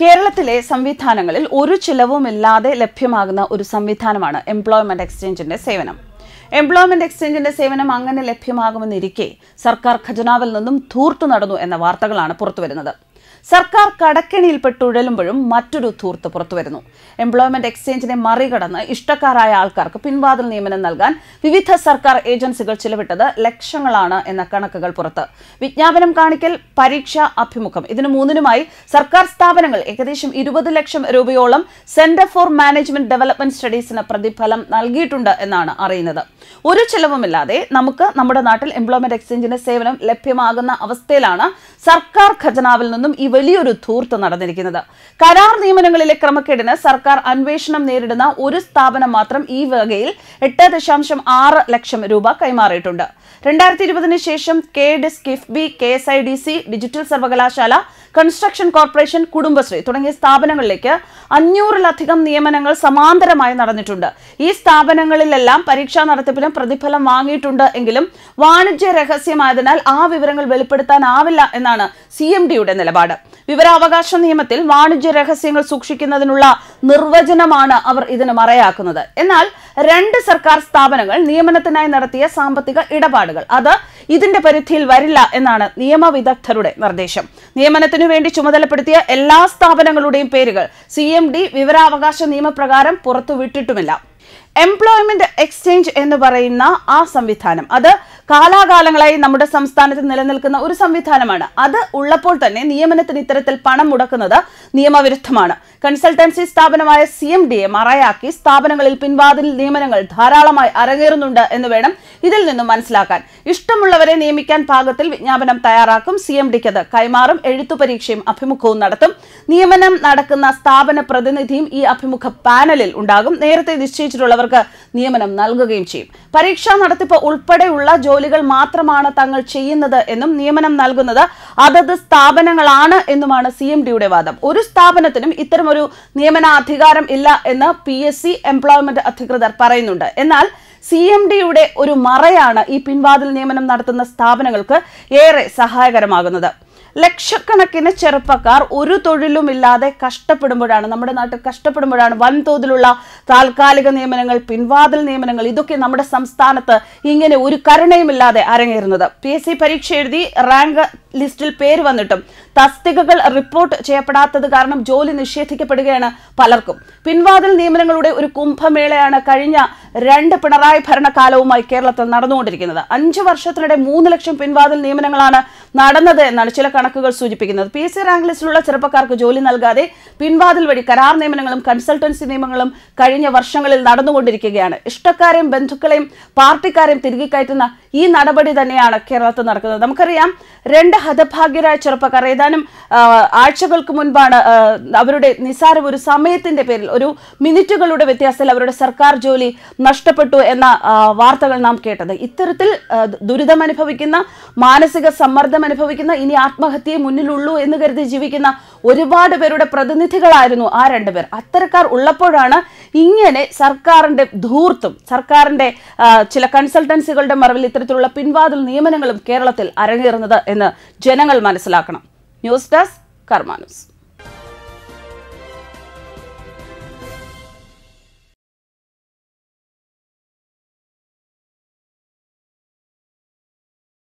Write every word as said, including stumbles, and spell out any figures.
കേരളത്തിലെ സംവിധാനങ്ങളിൽ ഒരു ചിലവുമില്ലാതെ ലഭ്യമാകുന്ന ഒരു സംവിധാനമാണ് എംപ്ലോയ്മെന്റ് എക്സ്ചേഞ്ചിന്റെ സേവനം. എംപ്ലോയ്മെന്റ് എക്സ്ചേഞ്ചിന്റെ സേവനം അങ്ങനെ ലഭ്യമാകുമെന്നിരിക്കെ സർക്കാർ ഖജനാവിൽ നിന്നും ധൂർത്ത് നടന്നു എന്ന വാർത്തകളാണ് പുറത്തുവരുന്നത്. സർക്കാർ കടക്കെണിയിൽപ്പെട്ടുഴലുമ്പോഴും മറ്റൊരു ധൂർത്ത് പുറത്തുവരുന്നു. എംപ്ലോയ്മെന്റ് എക്സ്ചേഞ്ചിനെ മറികടന്ന് ഇഷ്ടക്കാരായ ആൾക്കാർക്ക് പിൻവാതിൽ നിയമനം നൽകാൻ വിവിധ സർക്കാർ ഏജൻസികൾ ചിലവിട്ടത് ലക്ഷങ്ങളാണ് എന്ന കണക്കുകൾ പുറത്ത്. വിജ്ഞാപനം കാണിക്കൽ, പരീക്ഷ, അഭിമുഖം ഇതിനു മൂന്നിനുമായി സർക്കാർ സ്ഥാപനങ്ങൾ ഏകദേശം ഇരുപത് ലക്ഷം രൂപയോളം സെന്റർ ഫോർ മാനേജ്മെന്റ് ഡെവലപ്മെന്റ് സ്റ്റഡീസിന് പ്രതിഫലം നൽകിയിട്ടുണ്ട് എന്നാണ് അറിയുന്നത്. ഒരു ചെലവുമില്ലാതെ നമുക്ക് നമ്മുടെ നാട്ടിൽ എംപ്ലോയ്മെന്റ് എക്സ്ചേഞ്ചിന്റെ സേവനം ലഭ്യമാകുന്ന അവസ്ഥയിലാണ് സർക്കാർ ഖജനാവിൽ നിന്നും ഈ വലിയൊരു ധൂർത്ത് നടന്നിരിക്കുന്നത്. കരാർ നിയമനങ്ങളിലെ ക്രമക്കേടിന് സർക്കാർ അന്വേഷണം നേരിടുന്ന ഒരു സ്ഥാപനം മാത്രം ഈ വകയിൽ എട്ട് ദശാംശം ആറ് ലക്ഷം രൂപ കൈമാറിയിട്ടുണ്ട്. രണ്ടായിരത്തി ഇരുപതിന് ശേഷം K DISC, KIIFB, K S I D C, digital സർവകലാശാല, കൺസ്ട്രക്ഷൻ കോർപ്പറേഷൻ, കുടുംബശ്രീ തുടങ്ങിയ സ്ഥാപനങ്ങളിലേക്ക് അഞ്ഞൂറിലധികം നിയമനങ്ങൾ സമാന്തരമായി നടന്നിട്ടുണ്ട്. ഈ സ്ഥാപനങ്ങളിലെല്ലാം പരീക്ഷാ നടത്തിപ്പിന് പ്രതിഫലം വാങ്ങിയിട്ടുണ്ട് എങ്കിലും വാണിജ്യ രഹസ്യമായതിനാൽ ആ വിവരങ്ങൾ വെളിപ്പെടുത്താനാവില്ല എന്നാണ് സി എം ഡിയുടെ നിലപാട്. വിവരാവകാശ നിയമത്തിൽ വാണിജ്യ രഹസ്യങ്ങൾ സൂക്ഷിക്കുന്നതിനുള്ള നിർവചനമാണ് അവർ ഇതിന് മറയാക്കുന്നത്. എന്നാൽ രണ്ട് സർക്കാർ സ്ഥാപനങ്ങൾ നിയമനത്തിനായി നടത്തിയ സാമ്പത്തിക ഇടപാടുകൾ അത് ഇതിന്റെ പരിധിയിൽ വരില്ല എന്നാണ് നിയമവിദഗ്ധരുടെ നിർദ്ദേശം. നിയമനത്തിനു വേണ്ടി ചുമതലപ്പെടുത്തിയ എല്ലാ സ്ഥാപനങ്ങളുടെയും പേരുകൾ സി എം ഡി വിവരാവകാശ നിയമപ്രകാരം പുറത്തുവിട്ടിട്ടുമില്ല. എംപ്ലോയ്മെന്റ് എക്സ്ചേഞ്ച് എന്ന് പറയുന്ന ആ സംവിധാനം അത് കാലാകാലങ്ങളായി നമ്മുടെ സംസ്ഥാനത്ത് നിലനിൽക്കുന്ന ഒരു സംവിധാനമാണ്. അത് ഉള്ളപ്പോൾ തന്നെ നിയമനത്തിന് ഇത്തരത്തിൽ പണം മുടക്കുന്നത് നിയമവിരുദ്ധമാണ്. കൺസൾട്ടൻസി സ്ഥാപനമായ സി എം ഡിയെ മറയാക്കി സ്ഥാപനങ്ങളിൽ പിൻവാതിൽ നിയമനങ്ങൾ ധാരാളമായി അരങ്ങേറുന്നുണ്ട് എന്ന് വേണം ഇതിൽ നിന്നും മനസ്സിലാക്കാൻ. ഇഷ്ടമുള്ളവരെ നിയമിക്കാൻ പാകത്തിൽ വിജ്ഞാപനം തയ്യാറാക്കും. സി എം ഡിക്ക് അത് കൈമാറും. എഴുത്തു പരീക്ഷയും അഭിമുഖവും നടത്തും. നിയമനം നടക്കുന്ന സ്ഥാപന പ്രതിനിധിയും ഈ അഭിമുഖ പാനലിൽ ഉണ്ടാകും. നേരത്തെ നിശ്ചയിച്ചിട്ടുള്ളവർക്ക് നിയമനം നൽകുകയും ചെയ്യും. പരീക്ഷാ നടത്തിപ്പ് ഉൾപ്പെടെയുള്ള ജോലികൾ മാത്രമാണ് തങ്ങൾ ചെയ്യുന്നത് എന്നും നിയമനം നൽകുന്നത് അതത് സ്ഥാപനങ്ങളാണ് എന്നുമാണ് സി എം ഡിയുടെ വാദം. ഒരു സ്ഥാപനത്തിനും ഇത്തരം ഒരു നിയമനാധികാരം ഇല്ല എന്ന് പി എസ് സി എംപ്ലോയ്മെന്റ് അധികൃതർ പറയുന്നുണ്ട്. എന്നാൽ സി എം ഡിയുടെ ഒരു മറയാണ് ഈ പിൻവാതിൽ നിയമനം നടത്തുന്ന സ്ഥാപനങ്ങൾക്ക് ഏറെ സഹായകരമാകുന്നത്. ലക്ഷക്കണക്കിന് ചെറുപ്പക്കാർ ഒരു തൊഴിലുമില്ലാതെ കഷ്ടപ്പെടുമ്പോഴാണ് നമ്മുടെ നാട്ടിൽ കഷ്ടപ്പെടുമ്പോഴാണ് വൻതോതിലുള്ള താൽക്കാലിക നിയമനങ്ങൾ, പിൻവാതിൽ നിയമനങ്ങൾ ഇതൊക്കെ നമ്മുടെ സംസ്ഥാനത്ത് ഇങ്ങനെ ഒരു കരുണയുമില്ലാതെ അരങ്ങേറുന്നത്. പി എസ് സി പരീക്ഷ എഴുതി റാങ്ക് ലിസ്റ്റിൽ പേര് വന്നിട്ടും തസ്തികകൾ റിപ്പോർട്ട് ചെയ്യപ്പെടാത്തത് കാരണം ജോലി നിഷേധിക്കപ്പെടുകയാണ് പലർക്കും. പിൻവാതിൽ നിയമനങ്ങളുടെ ഒരു കുംഭമേളയാണ് കഴിഞ്ഞ രണ്ട് പിണറായി ഭരണകാലവുമായി കേരളത്തിൽ നടന്നുകൊണ്ടിരിക്കുന്നത്. അഞ്ചു വർഷത്തിനിടെ മൂന്ന് ലക്ഷം പിൻവാതിൽ നിയമനങ്ങളാണ് നടന്നത് എന്നാണ് ചില കണക്കുകൾ സൂചിപ്പിക്കുന്നത്. പി എസ് സി റാങ്ക് ലിസ്റ്റിലുള്ള ചെറുപ്പക്കാർക്ക് ജോലി നൽകാതെ പിൻവാതിൽ വഴി കരാർ നിയമനങ്ങളും കൺസൾട്ടൻസി നിയമനങ്ങളും കഴിഞ്ഞ വർഷങ്ങളിൽ നടന്നുകൊണ്ടിരിക്കുകയാണ്. ഇഷ്ടക്കാരെയും ബന്ധുക്കളെയും പാർട്ടിക്കാരെയും തിരികെ കയറ്റുന്ന ഈ നടപടി തന്നെയാണ് കേരളത്തിൽ നടക്കുന്നത്. നമുക്കറിയാം, രണ്ട് ഹതഭാഗ്യരായ ചെറുപ്പക്കാർ ഏതാനും ആഴ്ചകൾക്ക് മുൻപാണ് അവരുടെ നിസാരം ഒരു സമയത്തിന്റെ പേരിൽ ഒരു മിനിറ്റുകളുടെ വ്യത്യാസത്തിൽ അവരുടെ സർക്കാർ ജോലി നഷ്ടപ്പെട്ടു എന്ന വാർത്തകൾ നാം കേട്ടത്. ഇത്തരത്തിൽ ദുരിതം അനുഭവിക്കുന്ന, മാനസിക സമ്മർദ്ദം അനുഭവിക്കുന്ന, ഇനി ആത്മഹത്യയെ മുന്നിലുള്ളൂ എന്ന് കരുതി ജീവിക്കുന്ന ഒരുപാട് പേരുടെ പ്രതിനിധികളായിരുന്നു ആ രണ്ടുപേർ. അത്തരക്കാർ ഉള്ളപ്പോഴാണ് ഇങ്ങനെ സർക്കാരിന്റെ ധൂർത്തും സർക്കാരിന്റെ ചില കൺസൾട്ടൻസികളുടെ മറവിൽ ഇത്തരത്തിലുള്ള പിൻവാതിൽ നിയമനങ്ങളും കേരളത്തിൽ അരങ്ങേറുന്നത് എന്ന് ജനങ്ങൾ മനസ്സിലാക്കണം. News desk Karma news.